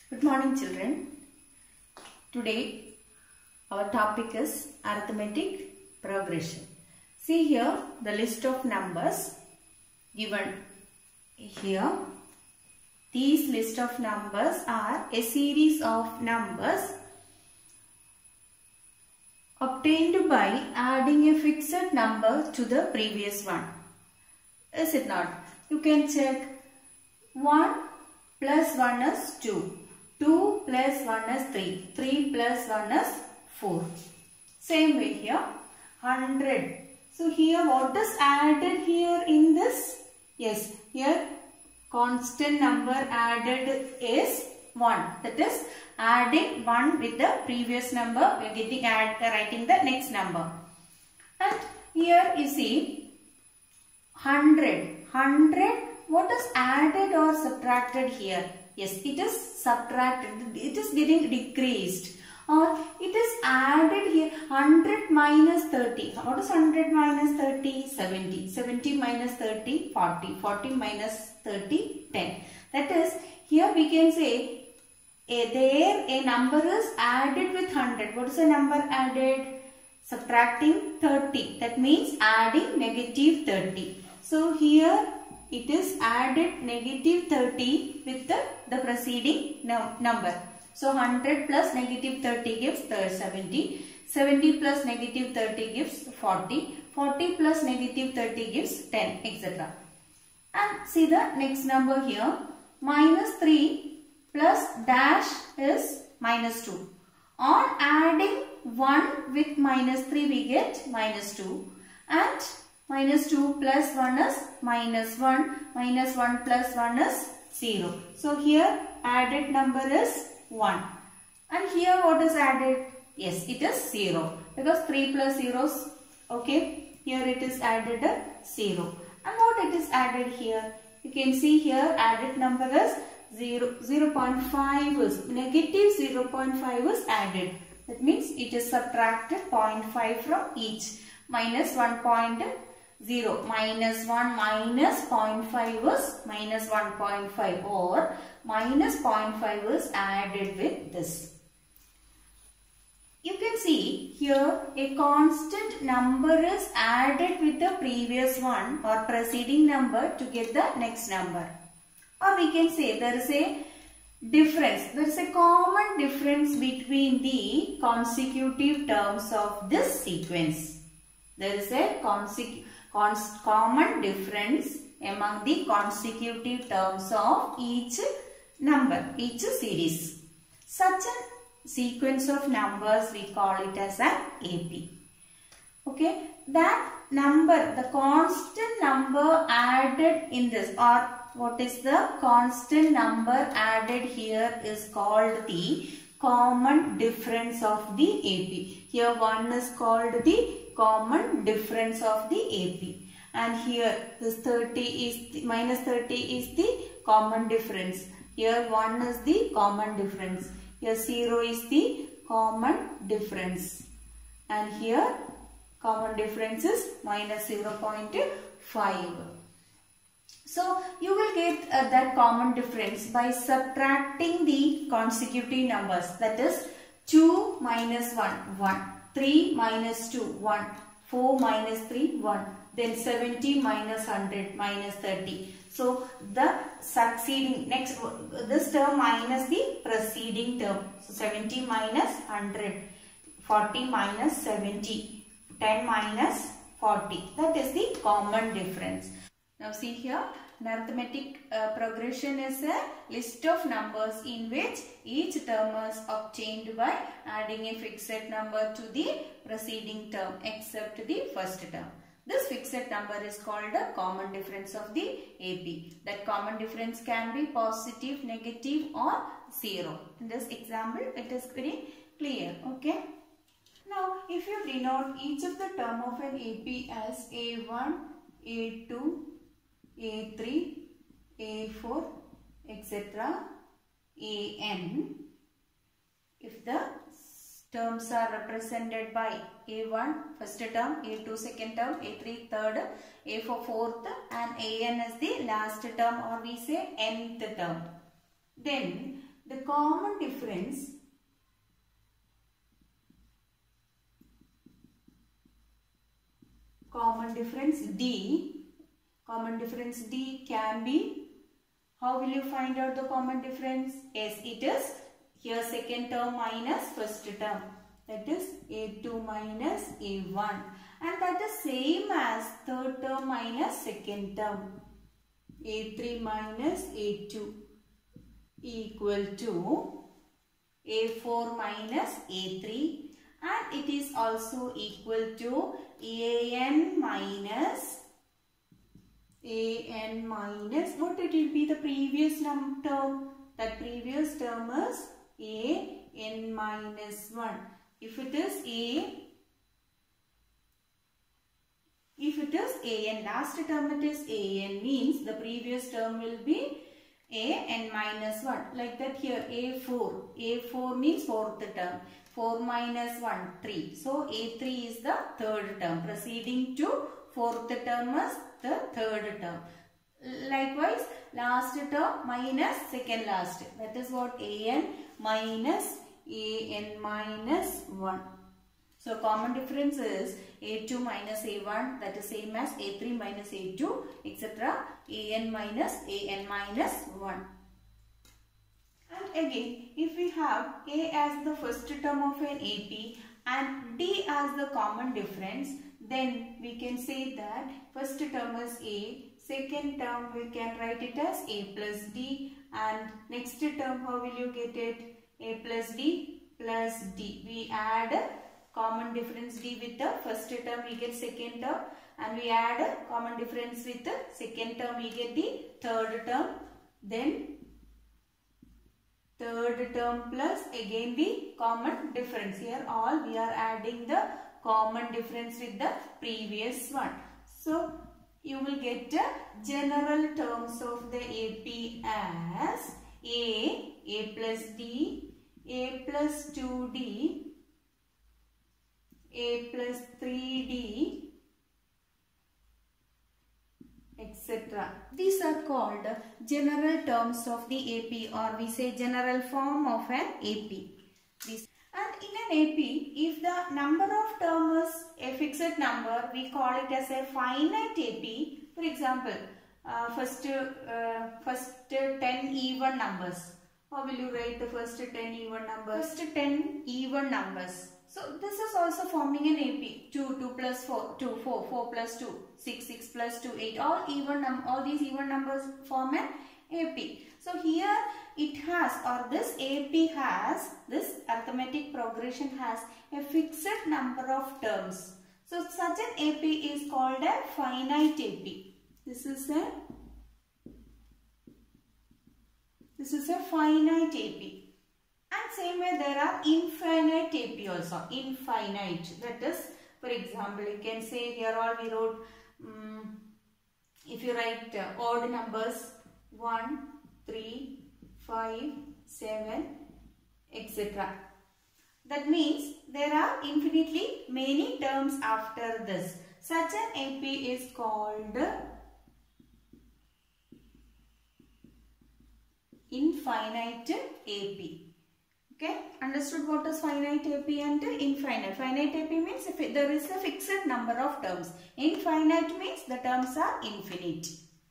Good morning, children. Today our topic is arithmetic progression. See here the list of numbers given here. These list of numbers are a series of numbers obtained by adding a fixed number to the previous one. Is it not? You can check. 1 plus 1 is 2. 2 plus 1 is 3. 3 plus 1 is 4. Same way here. 100. So here what is added here in this? Yes, here constant number added is 1. That is adding 1 with the previous number. We are writing the next number. And here you see 100. 100. What is added or subtracted here? Yes, it is subtracted. It is getting decreased. Or it is added here. 100 minus 30. What is 100 minus 30? 70. 70 minus 30? 40. 40 minus 30? 10. That is, here we can say, a number is added with 100. What is the number added? Subtracting 30. That means adding negative 30. So here it is added negative 30 with the preceding number. So 100 plus negative 30 gives 70. 70 plus negative 30 gives 40. 40 plus negative 30 gives 10, etc. And see the next number here. Minus 3 plus dash is minus 2. On adding 1 with minus 3 we get minus 2. And minus 2 plus 1 is minus 1. Minus 1 plus 1 is 0. So here added number is 1. And here what is added? Yes, it is 0. Because 3 plus 0 is okay. Here it is added a 0. And what it is added here? You can see here added number is 0.5 is negative 0.5 is added. That means it is subtracted 0.5 from each. Minus 1.0 minus 1 minus 0.5 is minus 1.5 or minus 0.5 is added with this. You can see here a constant number is added with the previous one or preceding number to get the next number. Or we can say there is a difference. There is a common difference between the consecutive terms of this sequence. There is a common difference among the consecutive terms of each number, each series. Such a sequence of numbers we call it as an AP. Okay, that number, the constant number added in this, or what is the constant number added here is called the common difference of the AP. Here one is called the common difference of the AP. And here this 30 is the, minus 30 is the common difference. Here 1 is the common difference. Here 0 is the common difference. And here common difference is minus 0.5. So you will get that common difference by subtracting the consecutive numbers. That is 2 minus 1, 1. 3 minus 2, 1. 4 minus 3, 1. Then 70 minus 100 minus 30. So the succeeding next this term minus the preceding term. So 70 minus 100. 40 minus 70. 10 minus 40. That is the common difference. Now see here. An arithmetic progression is a list of numbers in which each term is obtained by adding a fixed number to the preceding term except the first term. This fixed number is called the common difference of the AP. That common difference can be positive, negative or 0. In this example, it is very clear. Okay. Now, if you denote each of the term of an AP as A1, A2, A3, A4, etc., AN. If the terms are represented by A1 first term, A2 second term, A3 third, A4 fourth and AN is the last term or we say nth term. Then the common difference D can be, how will you find out the common difference? Yes, it is here second term minus first term, that is A2 minus A1, and that is same as third term minus second term, A3 minus A2 equal to A4 minus A3, and it is also equal to AN minus what it will be, the previous term. That previous term is AN minus 1. If it is AN, last term it is AN, means the previous term will be AN minus 1. Like that here A4 means fourth term. 4 minus 1, 3. So A3 is the third term. Proceeding to fourth term is the third term. Likewise, last term minus second last. That is what AN minus 1. So common difference is A2 minus A1, that is same as A3 minus A2, etc. AN minus 1. And again, if we have A as the first term of an AP and D as the common difference, then we can say that first term is A, second term we can write it as A plus D, and next term how will you get it? A plus D plus D. We add common difference D with the first term, we get second term, and we add common difference with the second term, we get the third term. Then third term plus again the common difference. Here all we are adding the common difference with the previous one. So you will get the general terms of the AP as A plus D, A plus 2D, A plus 3D, etc. These are called general terms of the AP, or we say general form of an AP. And in an AP, if the number of terms is a fixed number, we call it as a finite AP. For example, first 10 even numbers. How will you write the first 10 even numbers? First 10 even numbers. So this is also forming an AP. 2 plus 4, 2, 4 plus 2, 6 plus 2, 8. All these even numbers form an AP. So here it has, or this AP has, this arithmetic progression has a fixed number of terms. So such an AP is called a finite AP. This is a finite AP. And same way there are infinite AP also. Infinite. That is, for example, you can say here all we wrote, if you write odd numbers 1, 3, 5, 7, etc. That means there are infinitely many terms after this. Such an AP is called infinite AP. Okay, understood what is finite AP and infinite. Finite AP means if there is a fixed number of terms. Infinite means the terms are infinite.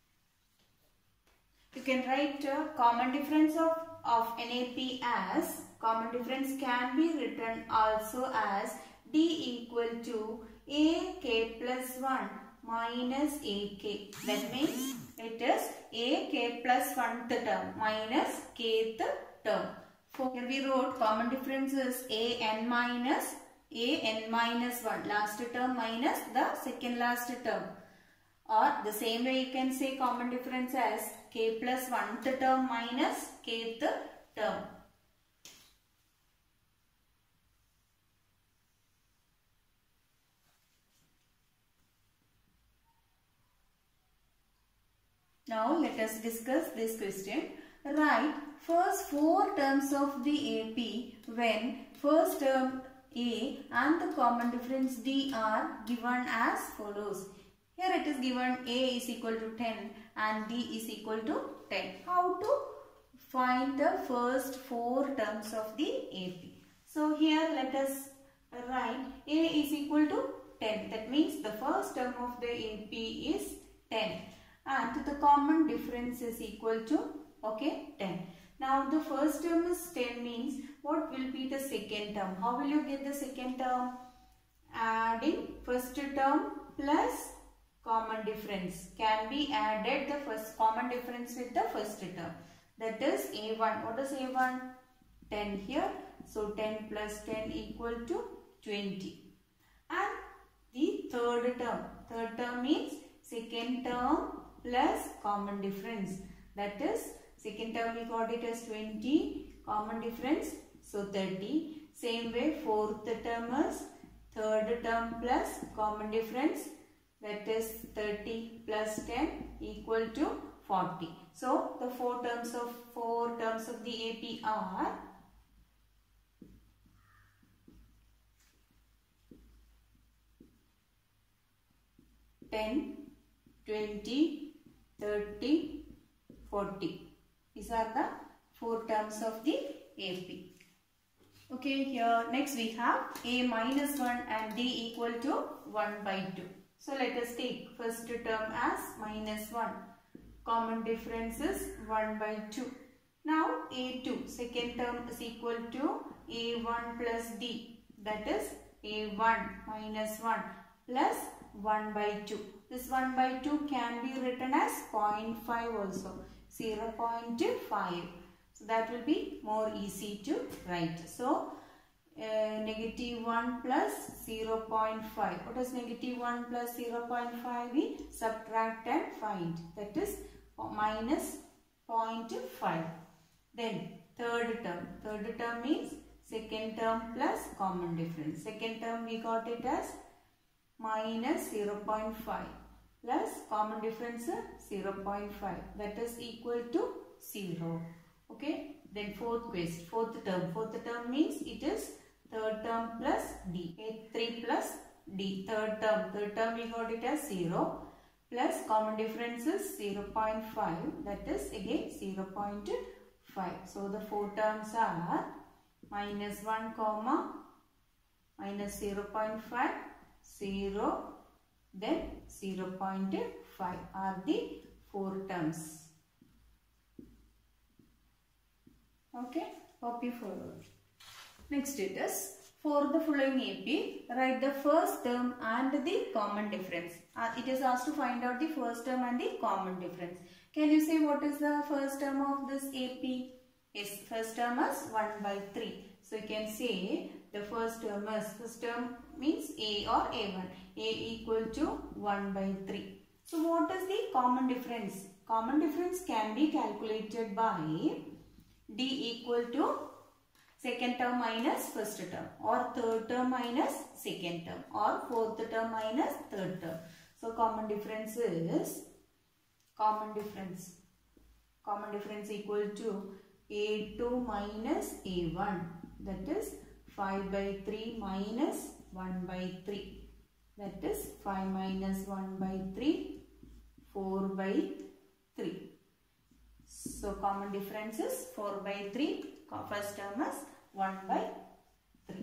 You can write common difference of an AP as, common difference can be written also as D equal to AK plus 1 minus AK. That means it is AK plus 1th term minus kth term. Here we wrote common difference is AN minus 1, last term minus the second last term. Or the same way you can say common difference as K plus 1th term minus kth term. Now let us discuss this question. Write first 4 terms of the AP when first term A and the common difference D are given as follows. Here it is given A is equal to 10 and D is equal to 10. How to find the first 4 terms of the AP. So here let us write A is equal to 10. That means the first term of the AP is 10. And the common difference is equal to, okay, 10. Now the first term is 10 means what will be the second term? How will you get the second term? Adding first term plus common difference. Can be added the first common difference with the first term. That is A1. What is A1? 10 here. So 10 plus 10 equal to 20. And the third term. Third term means second term plus common difference. That is second term we got it as 20. Common difference. So 30. Same way fourth term is third term plus common difference. That is 30 plus 10 equal to 40. So the four terms of the AP are 10, 20, 30, 40. These are the 4 terms of the AP. Okay, here next we have A minus 1 and D equal to 1 by 2. So let us take first term as minus 1. Common difference is 1 by 2. Now A2, second term is equal to A1 plus D. That is A1 minus 1 plus 1 by 2. This 1 by 2 can be written as 0.5 also. 0.5. So that will be more easy to write. So negative 1 plus 0.5. What is negative 1 plus 0.5? We subtract and find. That is minus 0.5. Then third term. Third term means second term plus common difference. Second term we got it as minus 0.5 plus common difference 0.5. That is equal to 0. Okay. Then fourth term. Fourth term means it is third term plus D. A3 plus D. Third term we got it as 0 plus common difference is 0.5. That is again 0.5. So the 4 terms are minus 1 comma minus 0.5, 0, then 0.5 are the 4 terms. Okay, copy forward. Next it is, for the following AP, write the first term and the common difference. It is asked to find out the first term and the common difference. Can you say what is the first term of this AP? Yes, first term is 1 by 3. So you can say the first term means A or A1. A equal to 1 by 3. So what is the common difference? Common difference can be calculated by D equal to second term minus first term, or third term minus second term, or fourth term minus third term. So common difference is common difference equal to A2 minus A1. That is 5 by 3 minus 1 by 3. That is 5 minus 1 by 3, 4 by 3. So common difference is 4 by 3. First term is 1 by 3.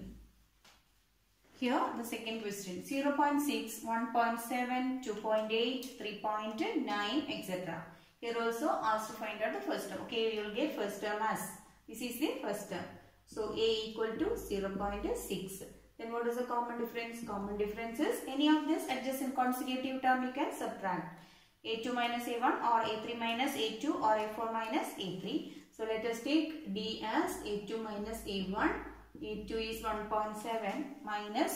Here the second question, 0.6, 1.7, 2.8, 3.9, etc. Here also asked to find out the first term. Okay, you will get first term as, this is the first term. So A equal to 0.6. Then what is the common difference? Common difference is any of this adjacent consecutive term you can subtract. A2 minus A1 or A3 minus A2 or A4 minus A3. So let us take D as A2 minus A1. A2 is 1.7 minus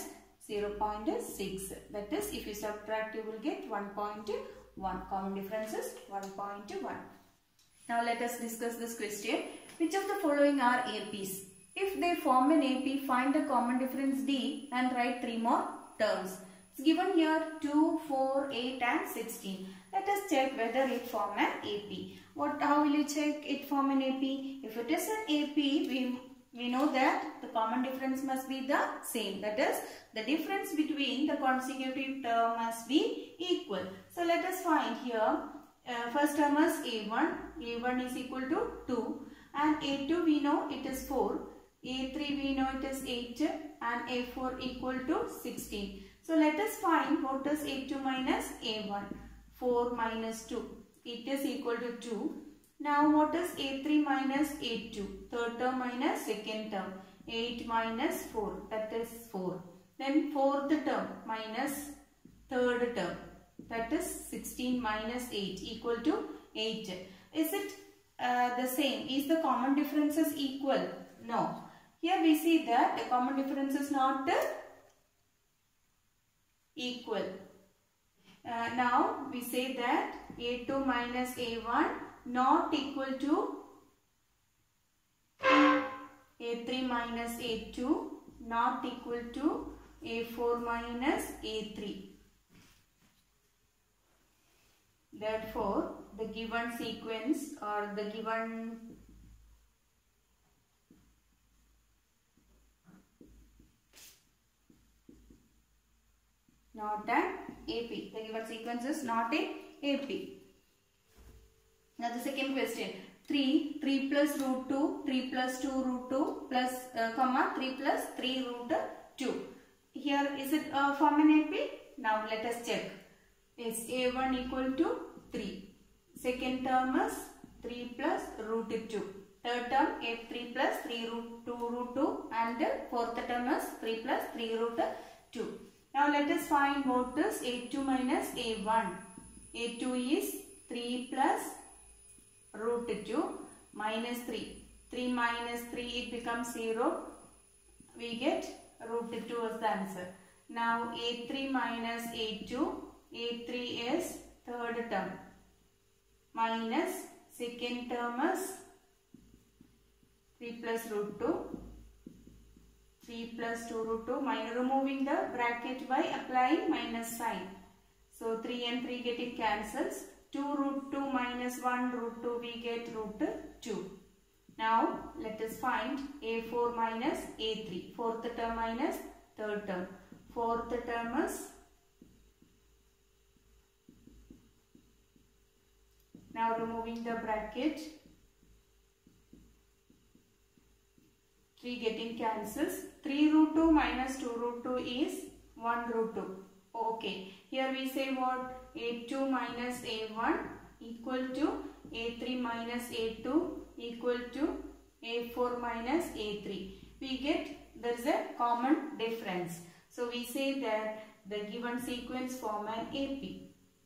0.6. That is, if you subtract you will get 1.1. Common difference is 1.1. Now let us discuss this question. Which of the following are APs? If they form an AP, find the common difference D and write 3 more terms. It's given here 2, 4, 8 and 16. Let us check whether it form an AP. How will you check it form an AP? If it is an AP, we know that the common difference must be the same. That is, the difference between the consecutive term must be equal. So let us find here, first term is A1. A1 is equal to 2. And A2 we know it is 4. A3 we know it is 8 and A4 equal to 16. So let us find what is A2 minus A1. 4 minus 2. It is equal to 2. Now what is A3 minus A2? Third term minus second term. 8 minus 4. That is 4. Then fourth term minus third term. That is 16 minus 8 equal to 8. Is it the same? Is the common differences equal? No. Here we see that the common difference is not equal. Now we say that A2 minus A1 not equal to A3 minus A2 not equal to A4 minus A3. Therefore, the given sequence or the given not an AP. The given sequence is not a AP. Now the second question. 3 plus root 2, 3 plus 2 root 2 plus comma 3 plus 3 root 2. Here is it form an AP? Now let us check. Is A1 equal to 3. Second term is 3 plus root 2. Third term A3 plus 3 root 2 root 2 and fourth term is 3 plus 3 root 2. Now let us find what is A2 minus A1. A2 is 3 plus root 2 minus 3. 3 minus 3 it becomes 0. We get root 2 as the answer. Now A3 minus A2. A3 is third term minus second term is 3 plus root 2. 3 plus 2 root 2 minus removing the bracket by applying minus sign. So 3 and 3 getting cancels. 2 root 2 minus 1 root 2 we get root 2. Now let us find A4 minus A3. Fourth term minus third term. Fourth term is now removing the bracket. 3 getting cancels. 3 root 2 minus 2 root 2 is 1 root 2. Okay. Here we say what? A2 minus A1 equal to A3 minus A2 equal to A4 minus A3. We get there is a common difference. So we say that the given sequence form an AP.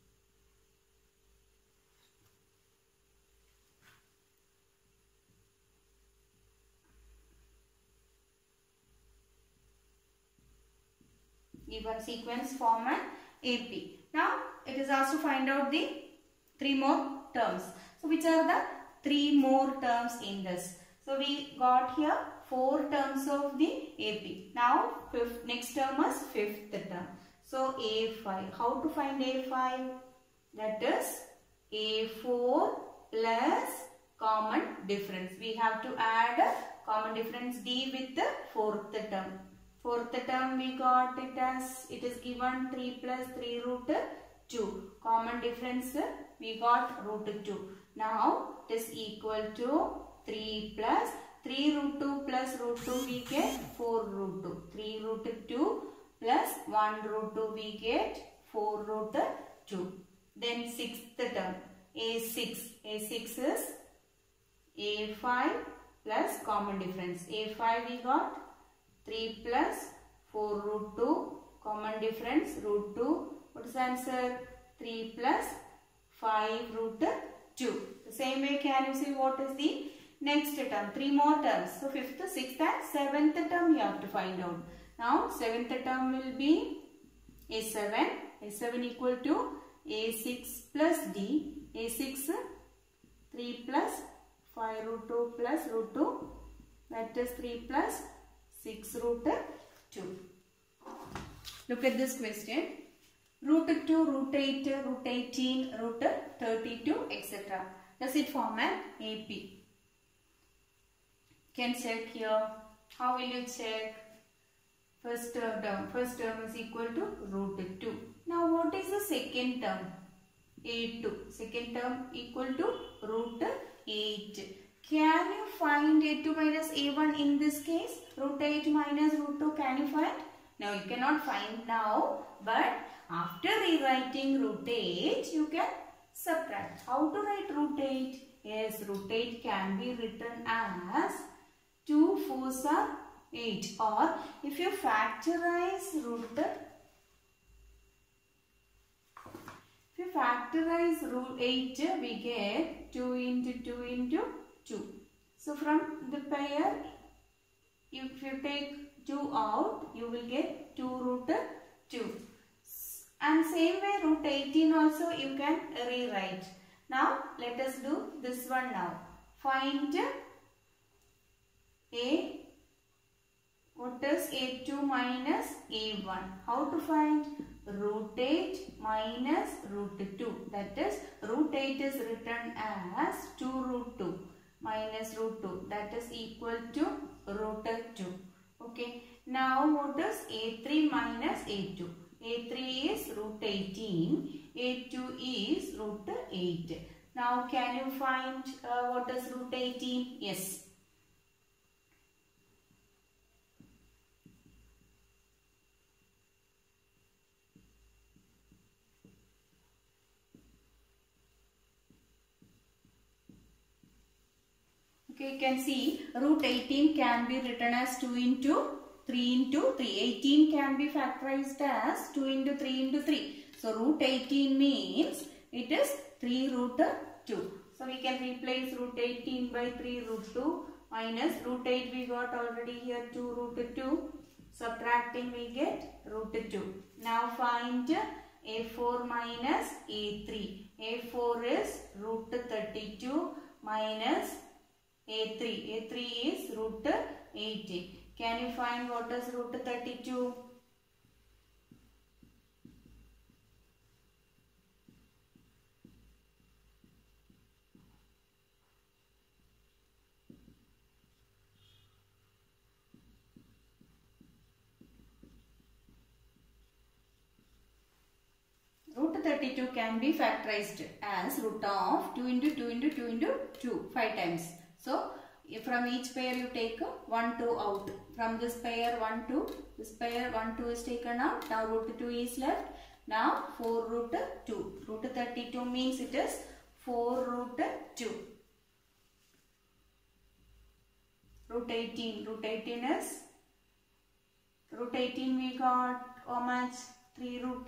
Given sequence form an AP. Now it is asked to find out the 3 more terms. So which are the 3 more terms in this? So we got here 4 terms of the AP. Now next term is 5th term. So A5. How to find A5? That is A4 plus common difference. We have to add common difference D with the 4th term. Fourth term we got it as it is given 3 plus 3 root 2. Common difference we got root 2. Now it is equal to 3 plus 3 root 2 plus root 2 we get 4 root 2. 3 root 2 plus 1 root 2 we get 4 root 2. Then 6th term A6. A6 is A5 plus common difference. A5 we got 3 plus 4 root 2 common difference root 2. What is the answer? 3 plus 5 root 2. The same way can you see what is the next term? 3 more terms. So 5th, 6th and 7th term you have to find out. Now 7th term will be A7. A7 equal to A6 plus D. A6 3 plus 5 root 2 plus root 2. That is 3 plus 6 root 2. Look at this question. Root 2, root 8, root 18, root 32, etc. Does it form an AP? Can check here. How will you check? First term is equal to root 2. Now what is the second term? A2. Second term equal to root 8. Can you find a2 minus a1 in this case? Root 8 minus root 2, can you find? No, you cannot find now, but after rewriting root 8, you can subtract. How to write root 8? Yes, root 8 can be written as 2 4s are 8, or if you factorize root 8, we get 2 into 2 into 2. So from the pair, if you take 2 out, you will get 2 root 2. And same way root 18 also you can rewrite. Now let us do this one now. Find what is a2 minus a1? How to find? Root 8 minus root 2. That is, root 8 is written as 2 root 2 minus root 2. That is equal to root 2. Okay. Now what is a3 minus a2? a3 is root 18. a2 is root 8. Now can you find what is root 18? Yes. Okay, you can see root 18 can be written as 2 into 3 into 3. 18 can be factorized as 2 into 3 into 3. So root 18 means it is 3 root 2. So we can replace root 18 by 3 root 2 minus root 8 we got already here 2 root 2. Subtracting we get root 2. Now find a4 minus a3. a4 is root 32 minus a3. a3 is root 80. Can you find what is root 32? Root 32 can be factorized as root of 2 into 2 into 2 into 2 5 times. So from each pair you take 1 2 out. From this pair 1 2, this pair 1 2 is taken out. Now root 2 is left. Now 4 root 2. Root 32 means it is 4 root 2. Root 18. Root 18 is, root 18 we got how much? 3 root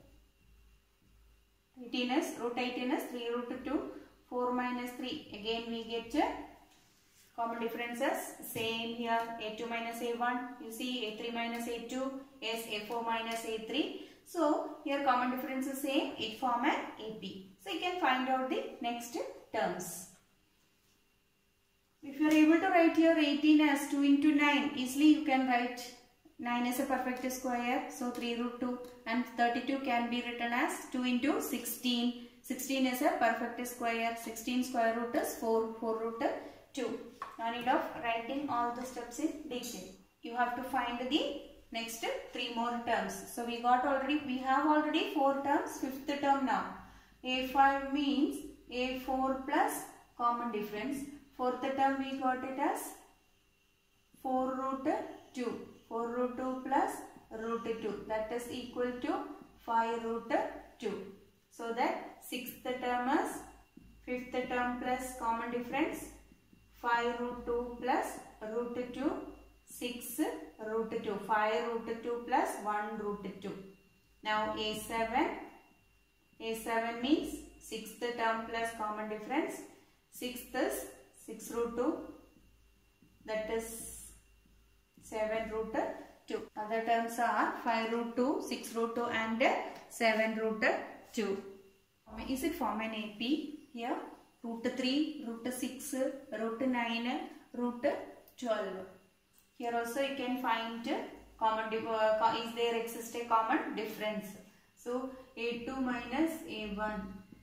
18 is, root 18 is 3 root 2. 4 minus 3. Again we get common differences. Same here, a2 minus a1. You see a3 minus a2 is a4 minus a3. So here common difference is same. It form an AP. So you can find out the next terms. If you are able to write here 18 as 2 into 9, easily you can write 9 is a perfect square. So 3 root 2, and 32 can be written as 2 into 16. 16 is a perfect square. 16 square root is 4. 4 root 2. No need of writing all the steps in detail. You have to find the next 3 more terms. So we have already 4 terms. 5th term now. A5 means A4 plus common difference. 4th term we got it as 4 root 2. 4 root 2 plus root 2. That is equal to 5 root 2. So that 6th term is 5th term plus common difference. 5 root 2 plus root 2, 6 root 2, 5 root 2 plus 1 root 2. Now A7 means 6th term plus common difference. 6th is 6 root 2, that is 7 root 2. Other terms are 5 root 2, 6 root 2 and 7 root 2. Is it form an AP here? Root 3, root 6, root 9, root 12. Here also you can find common, is there exist a common difference. So A2 minus A1.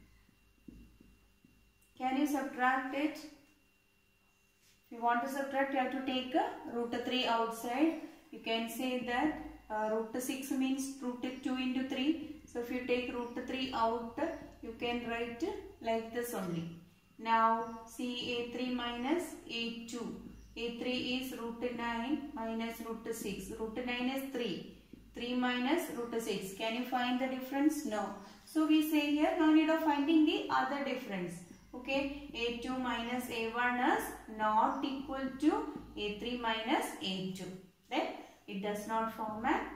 Can you subtract it? If you want to subtract, you have to take root 3 outside. You can say that root 6 means root 2 into 3. So if you take root 3 out, you can write like this only. Now see A3 minus A2. A3 is root 9 minus root 6. Root 9 is 3. 3 minus root 6. Can you find the difference? No. So we say here no need of finding the other difference. Okay. A2 minus A1 is not equal to A3 minus A2. Then it does not form a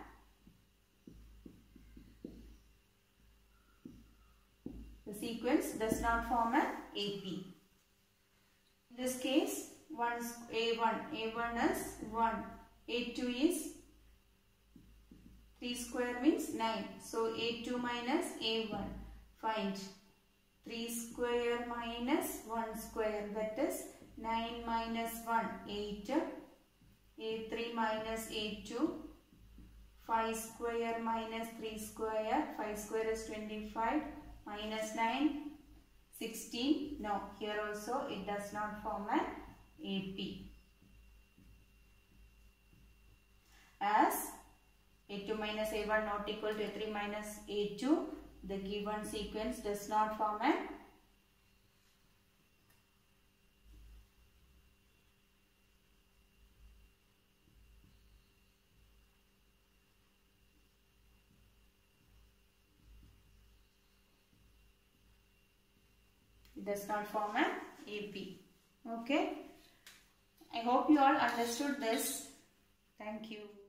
the sequence does not form an AP. In this case, A1 is 1, A2 is 3 square means 9. So A2 minus A1. Find 3 square minus 1 square, that is 9 minus 1, 8. A3 minus A2. 5 square minus 3 square, 5 square is 25. Minus 9, 16. No, here also it does not form an AP. As A2 minus A1 not equal to A3 minus A2, the given sequence does not form an AP. Okay. I hope you all understood this. Thank you.